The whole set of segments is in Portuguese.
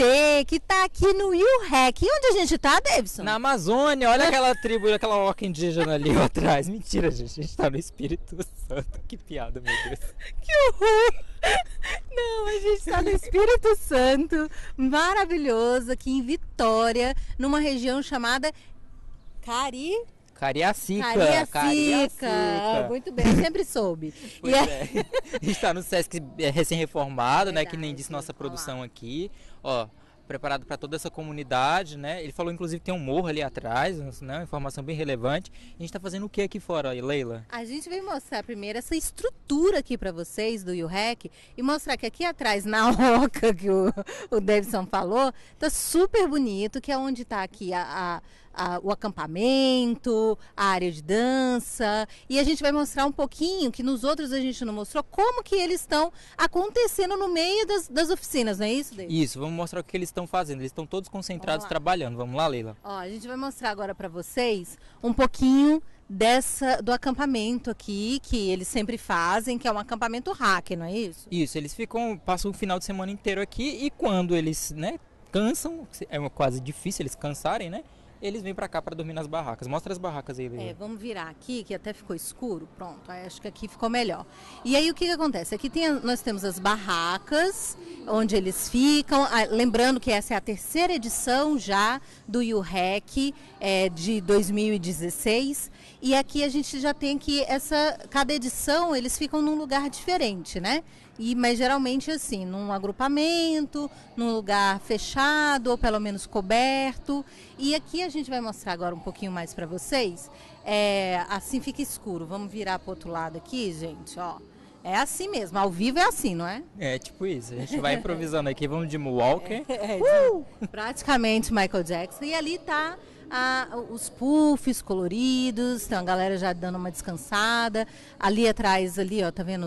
você que tá aqui no UREC. Onde a gente tá, Davidson? Na Amazônia, olha aquela tribo, aquela orca indígena ali atrás. Mentira, gente, a gente tá no Espírito Santo. Que piada, meu Deus. Que horror! Não, a gente tá no Espírito Santo, maravilhoso, aqui em Vitória, numa região chamada Cariacica. Muito bem, eu sempre soube. Pois é. A gente tá no Sesc recém-reformado, né? Que nem disse nossa Olha produção lá. aqui. Ó, preparado para toda essa comunidade, né? Ele falou, inclusive, que tem um morro ali atrás, né? Uma informação bem relevante. A gente tá fazendo o que aqui fora, Leila? A gente veio mostrar primeiro essa estrutura aqui para vocês do UREC e mostrar que aqui atrás, na oca que o Davidson falou, tá super bonito, que é onde tá aqui o acampamento, a área de dança, e a gente vai mostrar um pouquinho, que nos outros a gente não mostrou, como que eles estão acontecendo no meio das oficinas, não é isso, Davidson? Isso, vamos mostrar o que eles estão fazendo. Eles estão todos concentrados trabalhando. Vamos lá, Leila? Ó, a gente vai mostrar agora para vocês um pouquinho do acampamento aqui, que eles sempre fazem, que é um acampamento hack, não é isso? Isso, eles passam o final de semana inteiro aqui e quando eles, né, cansam, é quase difícil eles cansarem, né? Eles vêm pra cá pra dormir nas barracas. Mostra as barracas aí, Leila. Vamos virar aqui, que até ficou escuro. Pronto, aí acho que aqui ficou melhor. E aí o que acontece? Aqui nós temos as barracas, onde eles ficam. Lembrando que essa é a terceira edição já do UREC de 2016. E aqui a gente já tem que cada edição eles ficam num lugar diferente, né? Mas geralmente assim, num agrupamento, num lugar fechado ou pelo menos coberto. E aqui a gente vai mostrar agora um pouquinho mais para vocês. Assim fica escuro. Vamos virar para o outro lado aqui, gente, ó. É assim mesmo, ao vivo é assim, não é? É, tipo isso. A gente vai improvisando aqui, vamos de Moonwalker. Praticamente Michael Jackson. E ali tá os puffs coloridos, tem a galera já dando uma descansada. Ali atrás, ali, ó, tá vendo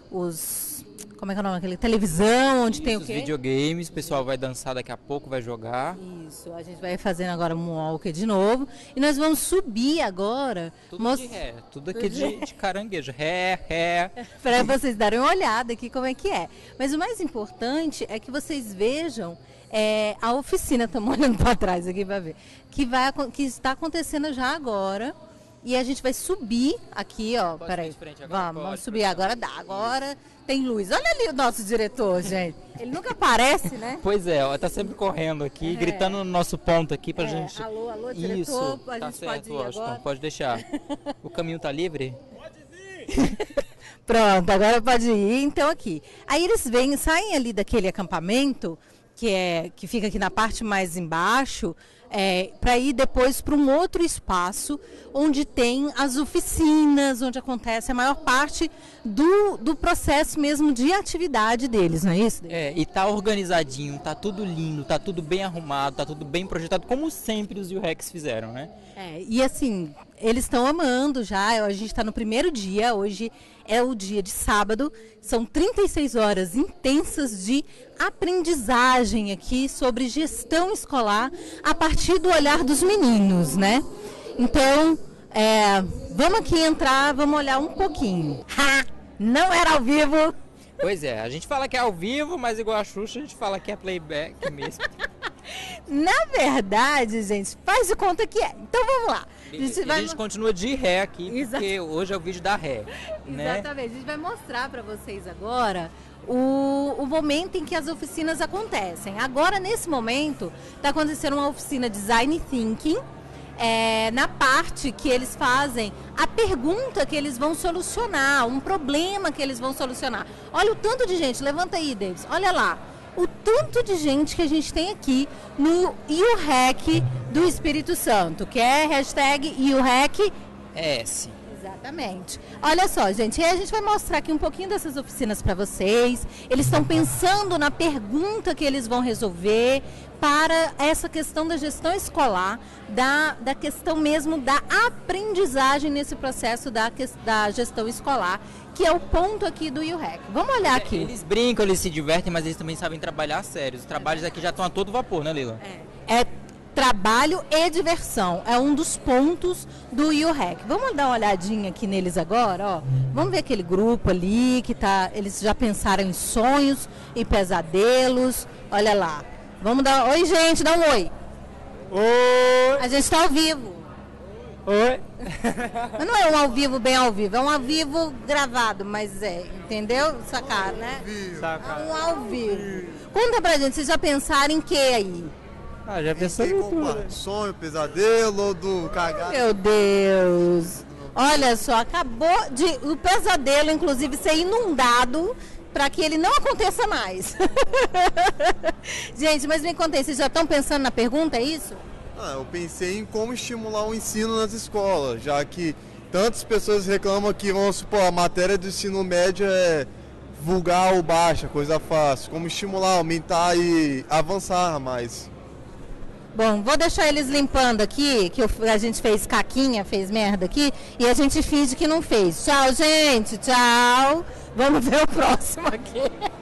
como é que é o nome? Aquele televisão, onde tem o quê? Os videogames, o pessoal vai dançar daqui a pouco, vai jogar. Isso, a gente vai fazendo agora um walker de novo. E nós vamos subir agora. Tudo de ré, tudo aqui de caranguejo. Ré. Para vocês darem uma olhada aqui como é que é. Mas o mais importante é que vocês vejam a oficina, estamos olhando para trás aqui para ver, que está acontecendo já agora. E a gente vai subir aqui, ó. Peraí. Vamos subir. Agora dá. Agora tem luz. Olha ali o nosso diretor, gente. Ele nunca aparece, né? Pois é, ó, tá sempre correndo aqui, gritando no nosso ponto aqui pra gente. Alô, diretor. Isso, a tá gente certo, pode ir Washington, agora? pode deixar. O caminho tá livre? Pode ir! Pronto, agora pode ir. Então aqui. Aí eles saem ali daquele acampamento, que fica aqui na parte mais embaixo, para ir depois para um outro espaço onde tem as oficinas, onde acontece a maior parte do processo mesmo de atividade deles, não é isso? E tá organizadinho, tá tudo lindo, tá tudo bem arrumado, tá tudo bem projetado, como sempre os URECs fizeram, né? E assim, eles estão amando já, a gente está no primeiro dia, hoje é o dia de sábado, são 36 horas intensas de aprendizagem aqui sobre gestão escolar a partir do olhar dos meninos, né? Então, vamos aqui entrar, vamos olhar um pouquinho. Não era ao vivo! Pois é, a gente fala que é ao vivo, mas igual a Xuxa, a gente fala que é playback mesmo. Na verdade, gente, faz de conta que é. Então vamos lá. A gente continua de ré aqui, porque hoje é o vídeo da ré. Né? Exatamente. A gente vai mostrar para vocês agora o momento em que as oficinas acontecem. Agora, nesse momento, está acontecendo uma oficina Design Thinking, na parte que eles fazem a pergunta que eles vão solucionar, um problema que eles vão solucionar. Olha o tanto de gente, levanta aí, Davis, olha lá. O tanto de gente que a gente tem aqui no UREC do Espírito Santo, que é hashtag URECS. Exatamente. Olha só, gente, e aí a gente vai mostrar aqui um pouquinho dessas oficinas para vocês. Eles estão pensando na pergunta que eles vão resolver para essa questão da gestão escolar, da questão mesmo da aprendizagem nesse processo da gestão escolar, que é o ponto aqui do UREC. Vamos olhar aqui. Eles brincam, eles se divertem, mas eles também sabem trabalhar a sério. Os trabalhos aqui já estão a todo vapor, né, Lila? Trabalho e diversão. É um dos pontos do UREC. Vamos dar uma olhadinha aqui neles agora, ó. Vamos ver aquele grupo ali que eles já pensaram em sonhos e pesadelos. Olha lá. Vamos dar... Oi, gente, dá um oi. Oi! A gente tá ao vivo. Oi! Mas não é um ao vivo bem ao vivo, é um ao vivo gravado, mas entendeu? Sacar, né? Saca. Um ao vivo. Conta pra gente, vocês já pensaram em que aí? Ah, já pensou em tudo. Sonho, pesadelo do cagado. Meu Deus! Olha só, acabou o pesadelo, inclusive, ser inundado para que ele não aconteça mais. Gente, mas me conta aí, vocês já estão pensando na pergunta, é isso? Eu pensei em como estimular o ensino nas escolas, já que tantas pessoas reclamam que, vamos supor, a matéria do ensino médio é vulgar ou baixa, coisa fácil. Como estimular, aumentar e avançar mais. Bom, vou deixar eles limpando aqui, que a gente fez caquinha, fez merda aqui, e a gente finge que não fez. Tchau, gente, tchau. Vamos ver o próximo aqui.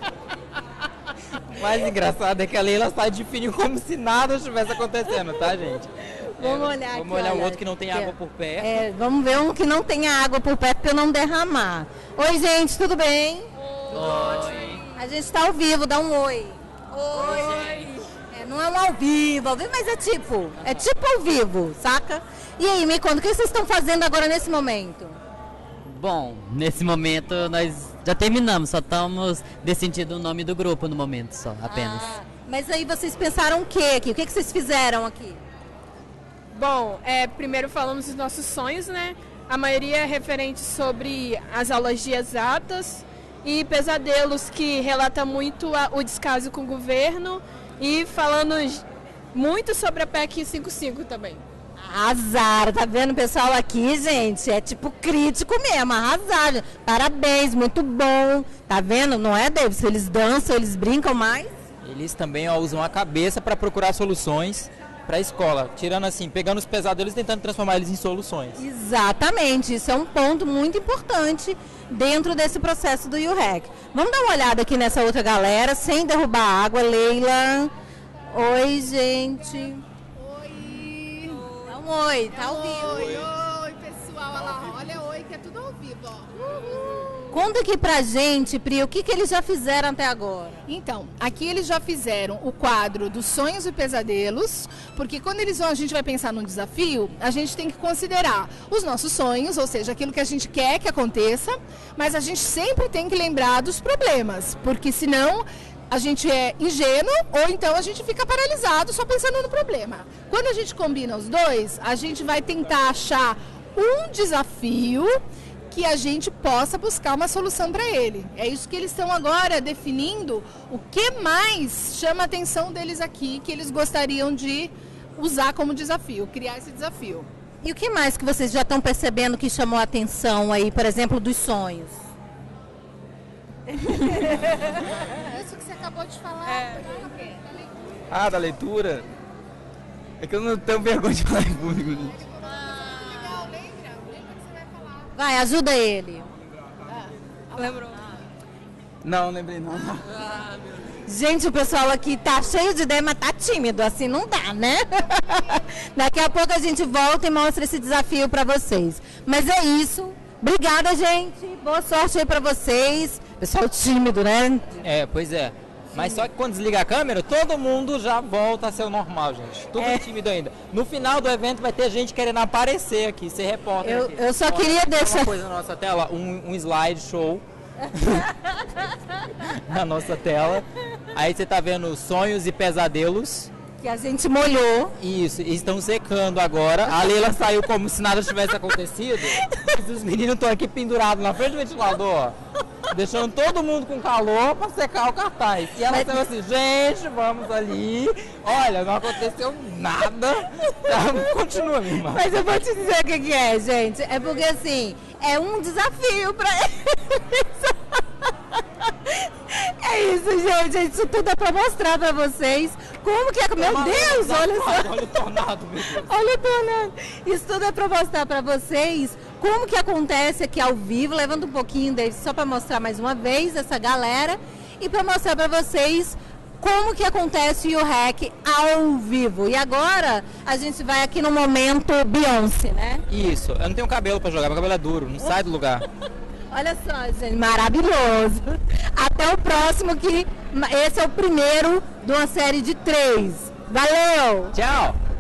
O mais engraçado é que a Leila sai de fininho como se nada estivesse acontecendo, tá, gente? Vamos olhar aqui. Vamos olhar olha, o outro que não tem água por perto. Vamos ver um que não tenha água por perto para eu não derramar. Oi, gente, tudo bem? Oi. A gente está ao vivo, dá um oi. Oi. Não é um ao vivo, mas é tipo ao vivo, saca? E aí, me conta, o que vocês estão fazendo agora nesse momento? Bom, nesse momento nós já terminamos, só estamos decidindo o nome do grupo no momento só, apenas. Mas aí vocês pensaram o que aqui? O que vocês fizeram aqui? Bom, primeiro falamos dos nossos sonhos, né? A maioria é referente sobre as aulas de exatas e pesadelos, que relata muito o descaso com o governo, e falando muito sobre a PEC 55 também. Arrasaram, tá vendo o pessoal aqui, gente? É tipo crítico mesmo, arrasaram. Parabéns, muito bom. Tá vendo? Não é, Davis? Eles dançam, eles brincam mais. Eles também usam a cabeça para procurar soluções para a escola. Tirando assim, pegando os pesadelos e tentando transformar eles em soluções. Exatamente, isso é um ponto muito importante dentro desse processo do UREC. Vamos dar uma olhada aqui nessa outra galera, sem derrubar água. Leila. Oi, gente. Oi. Dá um oi, tá ao vivo. Oi, pessoal. Olha lá, olha oi, que é tudo ao vivo, ó. Conta aqui pra gente, Pri, o que eles já fizeram até agora? Então, aqui eles já fizeram o quadro dos sonhos e pesadelos, porque quando a gente vai pensar num desafio, a gente tem que considerar os nossos sonhos, ou seja, aquilo que a gente quer que aconteça, mas a gente sempre tem que lembrar dos problemas, porque senão a gente é ingênuo ou então a gente fica paralisado só pensando no problema. Quando a gente combina os dois, a gente vai tentar achar um desafio que a gente possa buscar uma solução para ele. É isso que eles estão agora definindo, o que mais chama a atenção deles aqui, que eles gostariam de usar como desafio, criar esse desafio. E o que mais que vocês já estão percebendo que chamou a atenção aí, por exemplo, dos sonhos? Isso que você acabou de falar. Da leitura? É que eu não tenho vergonha de falar em público. Vai, ajuda ele. Lembrou? Não, lembrei não. Gente, o pessoal aqui tá cheio de ideia, mas tá tímido, assim não dá, né? Daqui a pouco a gente volta e mostra esse desafio para vocês. Mas é isso. Obrigada, gente. Boa sorte aí para vocês. Pessoal tímido, né? Pois é. Mas só que quando desliga a câmera, todo mundo já volta a ser o normal, gente. Tudo tímido ainda. No final do evento vai ter gente querendo aparecer aqui, ser repórter aqui. Eu só queria deixar uma coisa na nossa tela, um slide show na nossa tela. Aí você tá vendo sonhos e pesadelos. Que a gente molhou. Isso, e estão secando agora. A Leila saiu como se nada tivesse acontecido. Mas os meninos estão aqui pendurados na frente do ventilador, deixando todo mundo com calor para secar o cartaz. E ela saiu assim, gente, vamos ali. Olha, não aconteceu nada. Tá, continua, minha irmã. Mas eu vou te dizer o que é, gente. É porque, assim, é um desafio para eles. É isso, gente. Isso tudo é para mostrar para vocês como que é. Meu Deus, olha só. Olha o tornado, meu Deus. Olha o tornado. Isso tudo é para mostrar para vocês como que acontece aqui ao vivo. Levanta um pouquinho, David, só para mostrar mais uma vez essa galera. E para mostrar para vocês como que acontece o REC ao vivo. E agora a gente vai aqui no momento Beyoncé, né? Isso. Eu não tenho cabelo para jogar, meu cabelo é duro, não sai do lugar. Olha só, gente, maravilhoso. Até o próximo, que esse é o primeiro de uma série de 3. Valeu! Tchau!